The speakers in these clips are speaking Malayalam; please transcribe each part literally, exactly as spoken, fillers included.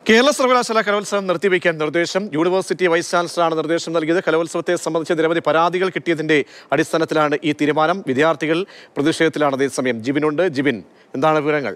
കേരള സർവകലാശാല കലോത്സവം നിർത്തിവെക്കാൻ നിർദ്ദേശം. യൂണിവേഴ്സിറ്റി വൈസ് ചാൻസലറാണ് നിർദ്ദേശം നൽകിയത്. കലോത്സവത്തെ സംബന്ധിച്ച് നിരവധി പരാതികൾ കിട്ടിയതിന്റെ അടിസ്ഥാനത്തിലാണ് ഈ തീരുമാനം. വിദ്യാർത്ഥികൾ പ്രതിഷേധത്തിലാണ്. അതേസമയം ജിബിനുണ്ട്. ജിബിൻ, എന്താണ് വിവരങ്ങൾ?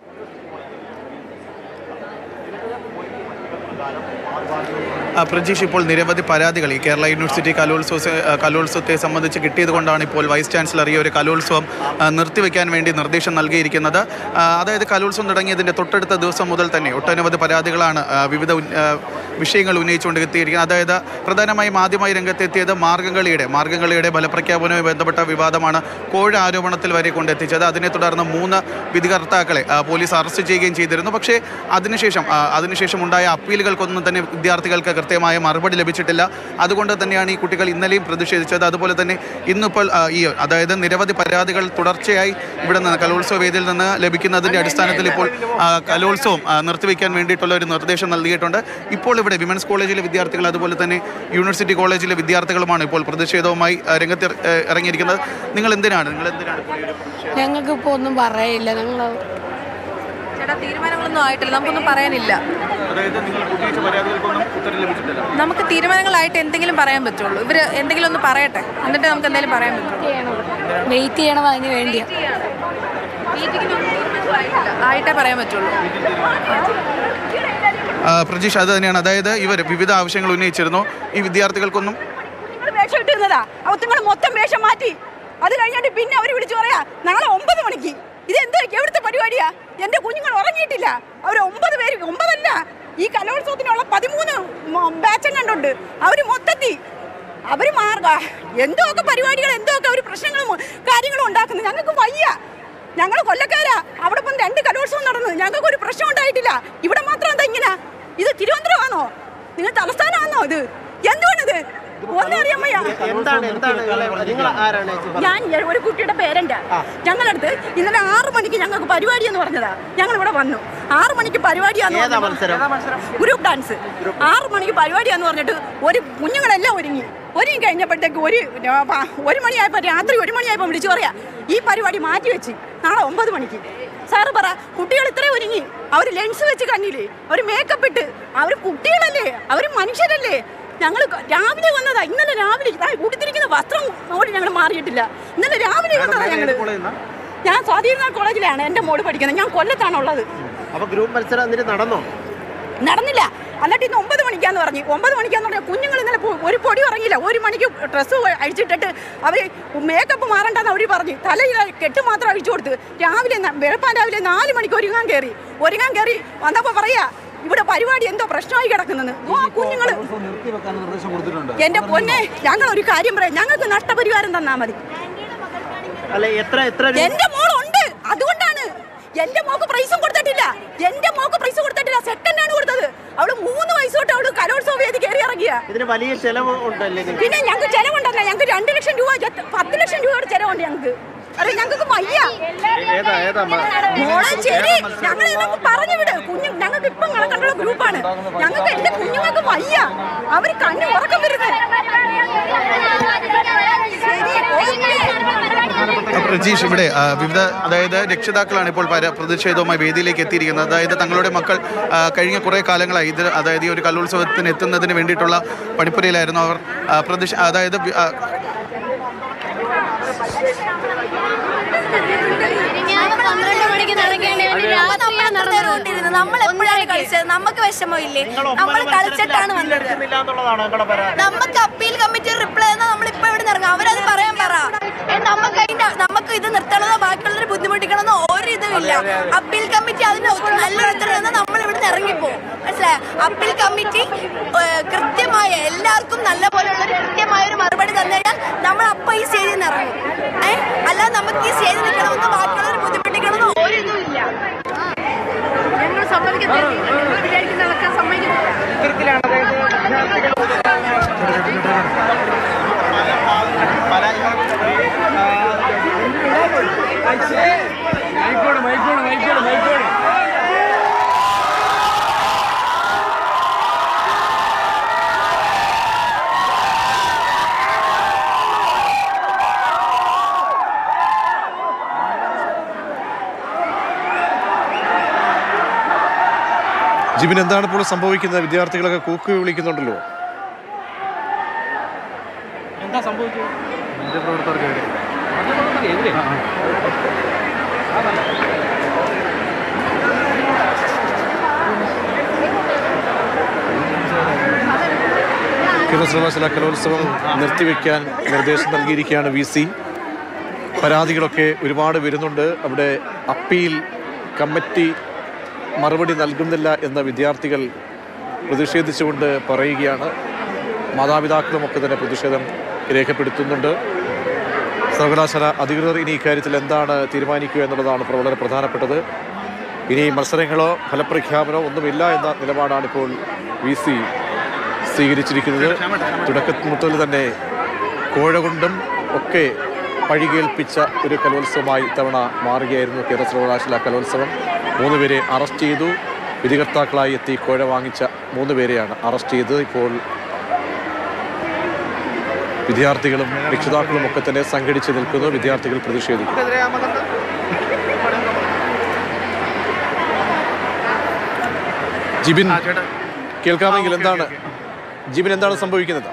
പ്രജീഷ്, ഇപ്പോൾ നിരവധി പരാതികൾ ഈ കേരള യൂണിവേഴ്സിറ്റി കലോത്സവ കലോത്സവത്തെ സംബന്ധിച്ച് കിട്ടിയത് കൊണ്ടാണ് ഇപ്പോൾ വൈസ് ചാൻസലർ ഈ ഒരു കലോത്സവം നിർത്തിവെക്കാൻ വേണ്ടി നിർദ്ദേശം നൽകിയിരിക്കുന്നത്. അതായത് കലോത്സവം തുടങ്ങിയതിൻ്റെ തൊട്ടടുത്ത ദിവസം മുതൽ തന്നെ ഒട്ടനവധി പരാതികളാണ് വിവിധ വിഷയങ്ങൾ ഉന്നയിച്ചുകൊണ്ട് എത്തിയിരിക്കുന്നത്. അതായത് പ്രധാനമായും ആദ്യമായി രംഗത്തെത്തിയത് മാർഗംകളിയുടെ മാർഗംകളിയുടെ ഫലപ്രഖ്യാപനവുമായി ബന്ധപ്പെട്ട വിവാദമാണ് കോഴ ആരോപണത്തിൽ വരെ കൊണ്ടെത്തിച്ചത്. അതിനെ തുടർന്ന് മൂന്ന് വിധികർത്താക്കളെ പോലീസ് അറസ്റ്റ് ചെയ്യുകയും ചെയ്തിരുന്നു. പക്ഷേ അതിനുശേഷം അതിനുശേഷം ഉണ്ടായ അപ്പീലുകൾക്കൊന്നും തന്നെ വിദ്യാർത്ഥികൾക്ക് കൃത്യമായ മറുപടി ലഭിച്ചിട്ടില്ല. അതുകൊണ്ട് തന്നെയാണ് ഈ കുട്ടികൾ ഇന്നലെയും പ്രതിഷേധിച്ചത്. അതുപോലെ തന്നെ ഇന്നിപ്പോൾ ഈ അതായത് നിരവധി പരാതികൾ തുടർച്ചയായി ഇവിടെ നിന്ന് കലോത്സവ വേദിയിൽ നിന്ന് ലഭിക്കുന്നതിൻ്റെ അടിസ്ഥാനത്തിൽ ഇപ്പോൾ കലോത്സവം നിർത്തിവെക്കാൻ വേണ്ടിയിട്ടുള്ള ഒരു നിർദ്ദേശം നൽകിയിട്ടുണ്ട്. ഇപ്പോൾ ഇവിടെ വിമൻസ് കോളേജിലെ വിദ്യാർത്ഥികൾ അതുപോലെ തന്നെ യൂണിവേഴ്സിറ്റി കോളേജിലെ വിദ്യാർത്ഥികളുമാണ് ഇപ്പോൾ പ്രതിഷേധവുമായി രംഗത്ത് ഇറങ്ങിയിരിക്കുന്നത്. നിങ്ങൾ എന്തിനാണ് നിങ്ങൾ എന്തിനാണ് ഞങ്ങൾക്ക് ഇപ്പോൾ ഒന്നും പറയില്ല. ഞങ്ങൾ തീരുമാനങ്ങളൊന്നും ആയിട്ടില്ല, നമുക്കൊന്നും പറയാനില്ല. നമുക്ക് തീരുമാനങ്ങളായിട്ട് എന്തെങ്കിലും പറയാൻ പറ്റുള്ളൂ. ഇവര് എന്തെങ്കിലും ഒന്ന് പറയട്ടെ, എന്നിട്ട് നമുക്ക് എന്തെങ്കിലും പറയാൻ പറ്റുള്ളൂ. വെയിറ്റ് ചെയ്യണം, അതിന് വേണ്ടിയാ. ആയിട്ടേ പറയാൻ പറ്റുള്ളൂ. പ്രജീഷ്, അത് തന്നെയാണ്. അതായത് ഇവർ വിവിധ ആവശ്യങ്ങൾ ഉന്നയിച്ചിരുന്നു. ഈ വിദ്യാർത്ഥികൾക്കൊന്നും വേഷം ഇട്ടിരുന്നതാ, അവർ മൊത്തം വേഷം മാറ്റി. അത് കഴിഞ്ഞിട്ട് പിന്നെ അവർ വിളിച്ചു പറയാ നാളെ ഒമ്പത് മണിക്ക്. ഇതെന്താ എവിടുത്തെ പരിപാടിയാ? എന്റെ കുഞ്ഞുങ്ങൾ ഉറങ്ങിയിട്ടില്ല. അവർ ഒമ്പത് പേര്, ഒമ്പതല്ല, ഈ കലോത്സവത്തിനുള്ള പതിമൂന്ന് ബാച്ചും കണ്ടുണ്ട്. അവര് മൊത്തത്തിൽ അവര് മാർഗ എന്തൊക്കെ പരിപാടികൾ, എന്തൊക്കെ അവർ പ്രശ്നങ്ങളും കാര്യങ്ങളും ഉണ്ടാക്കുന്നു. ഞങ്ങൾക്ക് വയ്യ. ഞങ്ങൾ കൊല്ലക്കാരാ. അവിടെ ഇപ്പം രണ്ട് കലോത്സവം നടന്നു, ഞങ്ങൾക്ക് ഒരു പ്രശ്നം ഉണ്ടായിട്ടില്ല. ഇവിടെ മാത്രം എന്താ ഇങ്ങനെ? ഇത് തിരുവനന്തപുരമാണോ? നിങ്ങൾ തലസ്ഥാനമാണോ? ഇത് എന്തുവാണിത്? ഒന്നും അറിയാൻ വയ്യ. ഞാൻ ഒരു കുട്ടിയുടെ പേരന്റ്. ഞങ്ങളടുത്ത് ഇന്നലെ ആറു മണിക്ക് ഞങ്ങൾക്ക് പരിപാടി എന്ന് പറഞ്ഞതാ. ഞങ്ങൾ ഇവിടെ വന്നു. ആറു മണിക്ക് പരിപാടിയാന്ന് ഗ്രൂപ്പ് ഡാൻസ്. ആറു മണിക്ക് പരിപാടിയാന്ന് പറഞ്ഞിട്ട് ഒരു കുഞ്ഞുങ്ങളെല്ലാം ഒരുങ്ങി ഒരുങ്ങി കഴിഞ്ഞപ്പോഴത്തേക്ക് ഒരു ഒരു മണിയായപ്പോൾ രാത്രി ഒരു മണിയായപ്പോൾ വിളിച്ചു പറയാ ഈ പരിപാടി മാറ്റി വെച്ച് നാളെ ഒമ്പത് മണിക്ക്. സാറ് പറ, കുട്ടികൾ ഇത്രയും ഒരുങ്ങി, അവർ ലെൻസ് വെച്ച് കണ്ണില്ലേ, അവർ മേക്കപ്പ് ഇട്ട്, അവർ കുട്ടികളല്ലേ, അവർ മനുഷ്യരല്ലേ. ഞങ്ങൾ രാവിലെ വന്നതാ. ഇന്നലെ രാവിലെ കൂട്ടിത്തിരിക്കുന്ന വസ്ത്രം ഓടി ഞങ്ങൾ മാറിയിട്ടില്ല. ഇന്നലെ രാവിലെ വന്നതാ ഞങ്ങള്. ഞാൻ സ്വാധീന കോളേജിലാണ് എൻ്റെ മോള് പഠിക്കുന്നത്. ഞാൻ കൊല്ലത്താണുള്ളത്. നടന്നോ? നടന്നില്ല. എന്നിട്ട് ഇന്ന് ഒമ്പത് മണിക്കാന്ന് പറഞ്ഞു. ഒമ്പത് മണിക്കാന്ന് പറഞ്ഞാൽ കുഞ്ഞുങ്ങൾ ഇന്നലെ ഒരു പൊടി ഉറങ്ങിയില്ല. ഒരു മണിക്ക് ഡ്രസ്സ് അഴിച്ചിട്ടിട്ട് അവർ മേക്കപ്പ് മാറണ്ടെന്ന് അവർ പറഞ്ഞു. തലയിൽ കെട്ട് മാത്രം അഴിച്ചു കൊടുത്ത് രാവിലെ വെളുപ്പാൻ രാവിലെ നാല് മണിക്ക് ഒരുങ്ങാൻ കയറി. ഒരുങ്ങാൻ കയറി വന്നപ്പോൾ പറയാ ഇവിടെ പരിപാടി എന്തോ പ്രശ്നമായി കിടക്കുന്നത്. കുഞ്ഞുങ്ങൾ എന്റെ പൊന്നെ, ഞങ്ങൾ ഒരു കാര്യം പറയാം, ഞങ്ങൾക്ക് നഷ്ടപരിഹാരം തന്നാ മതി. എന്റെ മോളുണ്ട്, അതുകൊണ്ടാണ്. എന്റെ മോക്ക് പ്രൈസും കൊടുത്തിട്ടില്ല. എന്റെ മോക്ക് പ്രൈസ് കൊടുത്തിട്ടില്ല, സെക്കൻഡ് ആണ് കൊടുത്തത്. അവള് മൂന്ന് വയസ്സ് തൊട്ട് അവള് കലോത്സവ വേദി കയറി ഇറങ്ങിയ. വലിയ ചെലവ് ഉണ്ടല്ലേ? പിന്നെ ഞങ്ങൾക്ക് ചെലവുണ്ടല്ല. ഞങ്ങൾക്ക് രണ്ട് ലക്ഷം രൂപ പത്ത് ലക്ഷം രൂപയുടെ ചെലവുണ്ട് ഞങ്ങൾക്ക്. അതെ, ഞങ്ങൾക്ക് വയ്യ. മോളെ ശരി, ഞങ്ങൾ പറഞ്ഞു വിട്. കുഞ്ഞു ഞങ്ങൾക്ക് ഇപ്പം കണക്കുള്ള ഗ്രൂപ്പാണ്. ഞങ്ങൾക്ക് എന്റെ കുഞ്ഞുങ്ങൾക്ക് വയ്യ. അവര് കണ്ണു ഉറക്കം വരുന്നത്. പ്രജീഷ്, ഇവിടെ വിവിധ അതായത് രക്ഷിതാക്കളാണ് ഇപ്പോൾ പ്രതിഷേധവുമായി വേദിയിലേക്ക് എത്തിയിരിക്കുന്നത്. അതായത് തങ്ങളുടെ മക്കൾ കഴിഞ്ഞ കുറേ കാലങ്ങളായി ഇത് അതായത് ഈ ഒരു കലോത്സവത്തിന് എത്തുന്നതിന് വേണ്ടിയിട്ടുള്ള പണിപ്പുരയിലായിരുന്നു അവർ. പ്രതിഷ അതായത് നമ്മൾ എപ്പോഴാണ് കളിച്ചത്? നമുക്ക് വിഷമമില്ലേ? നമ്മൾ കളിച്ചിട്ടാണ് വന്നത്. നമുക്ക് അപ്പീൽ കമ്മിറ്റി റിപ്ലൈ തന്നാൽ നമ്മളിപ്പോ ഇവിടെ ഇറങ്ങാം. അവരത് പറയാൻ പറ. നമുക്ക് അതിന്റെ നമുക്ക് ഇത് നിർത്തണമെന്നോ ബാക്കിയുള്ളവർ ബുദ്ധിമുട്ടിക്കണമെന്നോ ഒരു ഇതുമില്ല. അപ്പീൽ കമ്മിറ്റി അതിന് നല്ലൊരു ഉത്തരം തന്നാൽ നമ്മൾ ഇവിടുന്ന് ഇറങ്ങിപ്പോകും. മനസ്സിലായോ? അപ്പീൽ കമ്മിറ്റി കൃത്യമായ എല്ലാവർക്കും നല്ല പോലെയുള്ള ഒരു കൃത്യമായ ഒരു മറുപടി തന്നു കഴിഞ്ഞാൽ നമ്മൾ അപ്പൊ ഈ സ്റ്റേജിൽ നിന്ന് ഇറങ്ങും. ഏഹ് അല്ലാതെ നമുക്ക് ഈ സ്റ്റേജിൽ നിൽക്കണമെന്നോ ബാക്കിയുള്ളവർ ബുദ്ധിമുട്ടിക്കണമെന്നോ ഒരു ഇതുമില്ല. ഞങ്ങൾ സമ്മതിക്കത്തില്ല. വിചാരിക്കുന്നതൊക്കെ സമ്മതിക്കത്തില്ല. മൈക്കോട് മൈക്കോട് മൈക്കോട് മൈക്കോട് ജിബിൻ, എന്താണ് ഇപ്പോൾ സംഭവിക്കുന്നത്? വിദ്യാർത്ഥികളൊക്കെ കൂക്കി വിളിക്കുന്നുണ്ടല്ലോ. എന്താ സംഭവിക്കുന്നത്? പ്രവർത്തകർക്കെതിരെ കേരള സർവകലാശാല കലോത്സവം നിർത്തിവെക്കാൻ നിർദ്ദേശം നൽകിയിരിക്കുകയാണ് വി സി. പരാതികളൊക്കെ ഒരുപാട് വരുന്നുണ്ട്. അവിടെ അപ്പീൽ കമ്മിറ്റി മറുപടി നൽകുന്നില്ല എന്ന വിദ്യാർത്ഥികൾ പ്രതിഷേധിച്ചുകൊണ്ട് പറയുകയാണ്. മാതാപിതാക്കളുമൊക്കെ തന്നെ പ്രതിഷേധം രേഖപ്പെടുത്തുന്നുണ്ട്. സർവകലാശാല അധികൃതർ ഇനി ഇക്കാര്യത്തിൽ എന്താണ് തീരുമാനിക്കുക എന്നുള്ളതാണ് വളരെ പ്രധാനപ്പെട്ടത്. ഇനി മത്സരങ്ങളോ ഫലപ്രഖ്യാപനമോ ഒന്നുമില്ല എന്ന നിലപാടാണ് ഇപ്പോൾ വി സി സ്വീകരിച്ചിരിക്കുന്നത്. തുടക്കത്തിൽ മുതൽ തന്നെ കോഴ കൊണ്ടും ഒക്കെ പഴികേൽപ്പിച്ച ഒരു കലോത്സവമായി ഇത്തവണ മാറുകയായിരുന്നു കേരള സർവകലാശാല കലോത്സവം. മൂന്ന് പേരെ അറസ്റ്റ് ചെയ്തു. വിധികർത്താക്കളായി എത്തി കോഴ വാങ്ങിച്ച മൂന്ന് പേരെയാണ് അറസ്റ്റ് ചെയ്തത്. ഇപ്പോൾ വിദ്യാർത്ഥികളും രക്ഷിതാക്കളും ഒക്കെ തന്നെ സംഘടിച്ച് നിൽക്കുന്നു. വിദ്യാർത്ഥികൾ പ്രതിഷേധിക്കുന്നു. ജിബിൻ, കേൾക്കാമെങ്കിൽ എന്താണ് ജിബിൻ എന്താണ് സംഭവിക്കുന്നത്?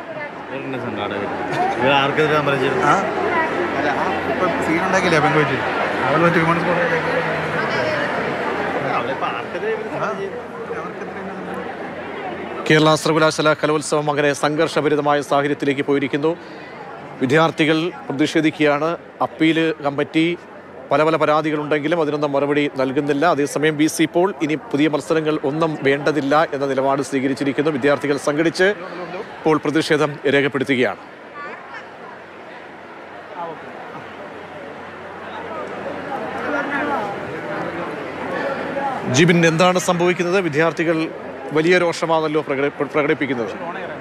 സീനുണ്ടാക്കില്ലേ പെൺകുട്ടി കേരള സർവകലാശാല കലോത്സവം അങ്ങനെ സംഘർഷഭരിതമായ സാഹചര്യത്തിലേക്ക് പോയിരിക്കുന്നു. വിദ്യാർത്ഥികൾ പ്രതിഷേധിക്കുകയാണ്. അപ്പീല് കമ്മിറ്റി പല പല പരാതികളുണ്ടെങ്കിലും അതിനൊന്നും മറുപടി നൽകുന്നില്ല. അതേസമയം ബി സി ഇപ്പോൾ ഇനി പുതിയ മത്സരങ്ങൾ ഒന്നും വേണ്ടതില്ല എന്ന നിലപാട് സ്വീകരിച്ചിരിക്കുന്നു. വിദ്യാർത്ഥികൾ സംഘടിച്ച് ഇപ്പോൾ പ്രതിഷേധം രേഖപ്പെടുത്തുകയാണ്. ജിബിൻ, എന്താണ് സംഭവിക്കുന്നത്? വിദ്യാർത്ഥികൾ വലിയ രോഷമാണല്ലോ പ്രകടിപ്പിക്കുന്നത്.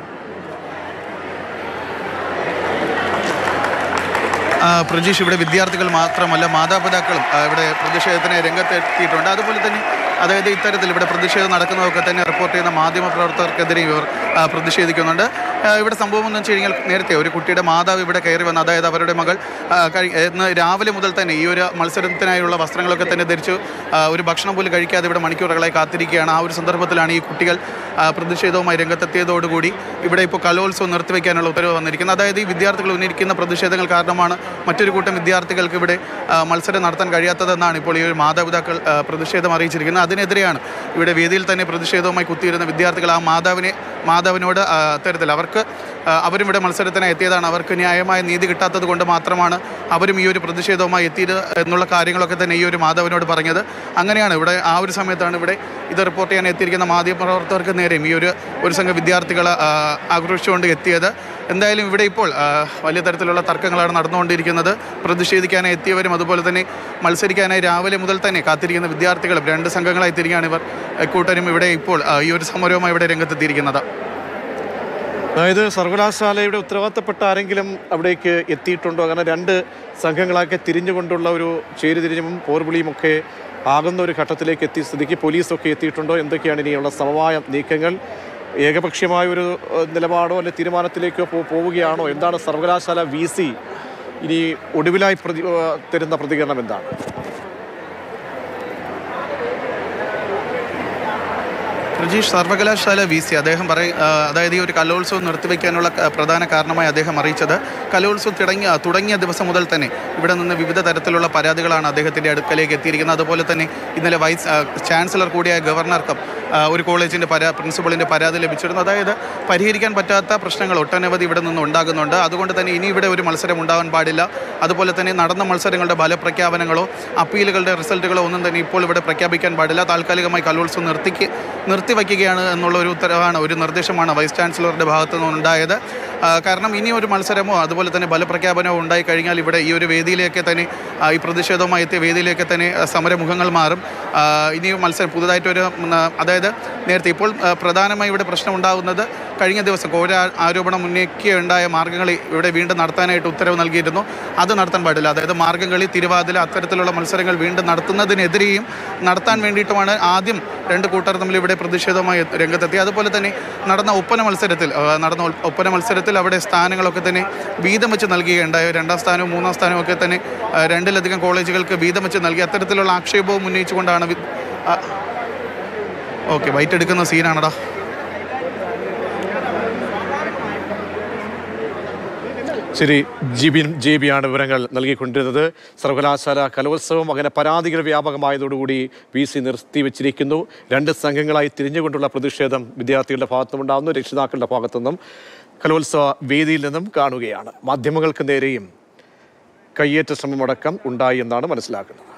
പ്രജീഷ്, ഇവിടെ വിദ്യാർത്ഥികൾ മാത്രമല്ല മാതാപിതാക്കളും ഇവിടെ പ്രതിഷേധത്തിന് രംഗത്തെത്തിയിട്ടുണ്ട്. അതുപോലെ തന്നെ അതായത് ഇത്തരത്തിൽ ഇവിടെ പ്രതിഷേധം നടക്കുന്നതൊക്കെ തന്നെ റിപ്പോർട്ട് ചെയ്യുന്ന മാധ്യമ പ്രവർത്തകർക്കെതിരെ ഇവർ പ്രതിഷേധിക്കുന്നുണ്ട്. ഇവിടെ സംഭവം എന്ന് വെച്ച് കഴിഞ്ഞാൽ നേരത്തെ ഒരു കുട്ടിയുടെ മാതാവ് ഇവിടെ കയറി വന്ന്, അതായത് അവരുടെ മകൾ ഇന്ന് രാവിലെ മുതൽ തന്നെ ഈ ഒരു മത്സരത്തിനായുള്ള വസ്ത്രങ്ങളൊക്കെ തന്നെ ധരിച്ചു ഒരു ഭക്ഷണം പോലും കഴിക്കാതെ ഇവിടെ മണിക്കൂറുകളായി കാത്തിരിക്കുകയാണ്. ആ ഒരു സന്ദർഭത്തിലാണ് ഈ കുട്ടികൾ പ്രതിഷേധവുമായി രംഗത്തെത്തിയതോടുകൂടി ഇവിടെ ഇപ്പോൾ കലോത്സവം നിർത്തിവെക്കാനുള്ള ഉത്തരവ് വന്നിരിക്കുന്നത്. അതായത് ഈ വിദ്യാർത്ഥികൾ ഉന്നയിക്കുന്ന പ്രതിഷേധങ്ങൾ കാരണമാണ് മറ്റൊരു കൂട്ടം വിദ്യാർത്ഥികൾക്ക് ഇവിടെ മത്സരം നടത്താൻ കഴിയാത്തതെന്നാണ് ഇപ്പോൾ ഈ ഒരു മാതാപിതാക്കൾ പ്രതിഷേധം അറിയിച്ചിരിക്കുന്നത്. അതിനെതിരെയാണ് ഇവിടെ വേദിയിൽ തന്നെ പ്രതിഷേധവുമായി കുത്തിയിരുന്ന വിദ്യാർത്ഥികൾ ആ മാതാവിനെ മാതാവിനോട് അത്തരത്തിൽ അവർക്ക് അവരും ഇവിടെ മത്സരത്തിനായി എത്തിയതാണ്, അവർക്ക് ന്യായമായ നീതി കിട്ടാത്തത് കൊണ്ട് മാത്രമാണ് അവരും ഈ ഒരു പ്രതിഷേധവുമായി എത്തിയത് എന്നുള്ള കാര്യങ്ങളൊക്കെ തന്നെ ഈ ഒരു മാതാവിനോട് പറഞ്ഞത്. അങ്ങനെയാണ് ഇവിടെ ആ ഒരു സമയത്താണ് ഇവിടെ ഇത് റിപ്പോർട്ട് ചെയ്യാൻ എത്തിയിരിക്കുന്ന മാധ്യമപ്രവർത്തകർക്ക് നേരെയും ഈ ഒരു ഒരു സംഘം വിദ്യാർത്ഥികൾ ആക്രോശിച്ചുകൊണ്ട് എത്തിയത്. എന്തായാലും ഇവിടെ ഇപ്പോൾ വലിയ തരത്തിലുള്ള തർക്കങ്ങളാണ് നടന്നുകൊണ്ടിരിക്കുന്നത്. പ്രതിഷേധിക്കാനായി എത്തിയവരും അതുപോലെ തന്നെ മത്സരിക്കാനായി രാവിലെ മുതൽ തന്നെ കാത്തിരിക്കുന്ന വിദ്യാർത്ഥികളും രണ്ട് സംഘങ്ങളായി തിരികെയാണ് ഇവർ കൂട്ടരും ഇവിടെ ഇപ്പോൾ ഈ ഒരു സമരവുമായി ഇവിടെ രംഗത്തെത്തിയിരിക്കുന്നത്. അതായത് സർവകലാശാലയുടെ ഉത്തരവാദിത്തപ്പെട്ട ആരെങ്കിലും അവിടേക്ക് എത്തിയിട്ടുണ്ടോ? അങ്ങനെ രണ്ട് സംഘങ്ങളൊക്കെ തിരിഞ്ഞുകൊണ്ടുള്ള ഒരു ചേരിതിരിഞ്ഞും പോർവിളിയും ഒക്കെ ആകുന്ന ഒരു ഘട്ടത്തിലേക്ക് എത്തിയ സ്ഥിതിക്ക് പോലീസൊക്കെ എത്തിയിട്ടുണ്ടോ? എന്തൊക്കെയാണ് ഇനിയുള്ള സമവായ നീക്കങ്ങൾ? ഏകപക്ഷീയമായ ഒരു നിലപാടോ അല്ലെ തീരുമാനത്തിലേക്കോ പോവുകയാണോ? എന്താണ് സർവകലാശാല വി സി ഇനി ഒടുവിലായി പ്രതി തരുന്ന പ്രതികരണം എന്താണ്? പ്രജീഷ്, സർവകലാശാല വി സി അദ്ദേഹം പറയും അതായത് ഈ ഒരു കലോത്സവം നിർത്തിവെക്കാനുള്ള പ്രധാന കാരണമായി അദ്ദേഹം അറിയിച്ചത് കലോത്സവം തുടങ്ങിയ തുടങ്ങിയ ദിവസം മുതൽ തന്നെ ഇവിടെ നിന്ന് വിവിധ തരത്തിലുള്ള പരാതികളാണ് അദ്ദേഹത്തിൻ്റെ അടുക്കലേക്ക് എത്തിയിരിക്കുന്നത്. അതുപോലെ തന്നെ ഇന്നലെ വൈസ് ചാൻസലർ കൂടിയായ ഗവർണർക്കും ഒരു കോളേജിൻ്റെ പരാ പ്രിൻസിപ്പളിൻ്റെ പരാതി ലഭിച്ചിരുന്നു. അതായത് പരിഹരിക്കാൻ പറ്റാത്ത പ്രശ്നങ്ങൾ ഒട്ടനവധി ഇവിടെ നിന്ന് ഉണ്ടാകുന്നുണ്ട്. അതുകൊണ്ട് തന്നെ ഇനി ഇവിടെ ഒരു മത്സരം ഉണ്ടാവാൻ പാടില്ല. അതുപോലെ തന്നെ നടന്ന മത്സരങ്ങളുടെ ഫലപ്രഖ്യാപനങ്ങളോ അപ്പീലുകളുടെ റിസൾട്ടുകളോ ഒന്നും തന്നെ ഇപ്പോൾ ഇവിടെ പ്രഖ്യാപിക്കാൻ പാടില്ല. താൽക്കാലികമായി കലോത്സവം നിർത്തിക്ക് നിർത്തിവയ്ക്കുകയാണ് എന്നുള്ള ഒരു ഉത്തരവാണ് ഒരു നിർദ്ദേശമാണ് വൈസ് ചാൻസലറുടെ ഭാഗത്തു നിന്നുണ്ടായത്. കാരണം ഇനി ഒരു മത്സരമോ അതുപോലെ തന്നെ ഫലപ്രഖ്യാപനമോ ഉണ്ടായി കഴിഞ്ഞാൽ ഇവിടെ ഈ ഒരു വേദിയിലേക്ക് തന്നെ ഈ പ്രതിഷേധവുമായി എത്തിയ വേദിയിലേക്ക് തന്നെ സമരമുഖങ്ങൾ മാറും. ഇനിയും മത്സരം പുതുതായിട്ടൊരു അതായത് നേരത്തെ ഇപ്പോൾ പ്രധാനമായി ഇവിടെ പ്രശ്നം ഉണ്ടാകുന്നത് കഴിഞ്ഞ ദിവസം കോഴ ആരോപണം ഉന്നയിക്കുകയുണ്ടായ മാർഗ്ഗംകളി ഇവിടെ വീണ്ടും നടത്താനായിട്ട് ഉത്തരവ് നൽകിയിരുന്നു. അത് നടത്താൻ പാടില്ല. അതായത് മാർഗ്ഗംകളി, തിരുവാതിര അത്തരത്തിലുള്ള മത്സരങ്ങൾ വീണ്ടും നടത്തുന്നതിനെതിരെയും നടത്താൻ വേണ്ടിയിട്ടുമാണ് ആദ്യം രണ്ട് കൂട്ടർ തമ്മിൽ ഇവിടെ പ്രതിഷേധവുമായി രംഗത്തെത്തി. അതുപോലെ തന്നെ നടന്ന ഒപ്പന മത്സരത്തിൽ നടന്ന ഒപ്പന മത്സരത്തിൽ അവിടെ സ്ഥാനങ്ങളൊക്കെ തന്നെ വീതം വെച്ച് നൽകുകയുണ്ടായ രണ്ടാം സ്ഥാനവും മൂന്നാം സ്ഥാനവും ഒക്കെ തന്നെ രണ്ടിലധികം കോളേജുകൾക്ക് വീതം വെച്ച് നൽകി. അത്തരത്തിലുള്ള ആക്ഷേപവും ഉന്നയിച്ചുകൊണ്ടാണ് ഓക്കെ, വൈറ്റ് എടുക്കുന്ന സീനാണടാ. ശരി, ജിബിൻ ജെ ബിയാണ് വിവരങ്ങൾ നൽകിക്കൊണ്ടിരുന്നത്. സർവകലാശാല കലോത്സവം അങ്ങനെ പരാതികൾ വ്യാപകമായതോടുകൂടി വി സി നിർത്തിവെച്ചിരിക്കുന്നു. രണ്ട് സംഘങ്ങളായി തിരിഞ്ഞുകൊണ്ടുള്ള പ്രതിഷേധം വിദ്യാർത്ഥികളുടെ ഭാഗത്തുനിന്നുണ്ടാകുന്നു, രക്ഷിതാക്കളുടെ ഭാഗത്തുനിന്നും കലോത്സവ വേദിയിൽ നിന്നും കാണുകയാണ്. മാധ്യമങ്ങൾക്ക് നേരെയും കയ്യേറ്റ ശ്രമമടക്കം ഉണ്ടായി എന്നാണ് മനസ്സിലാക്കുന്നത്.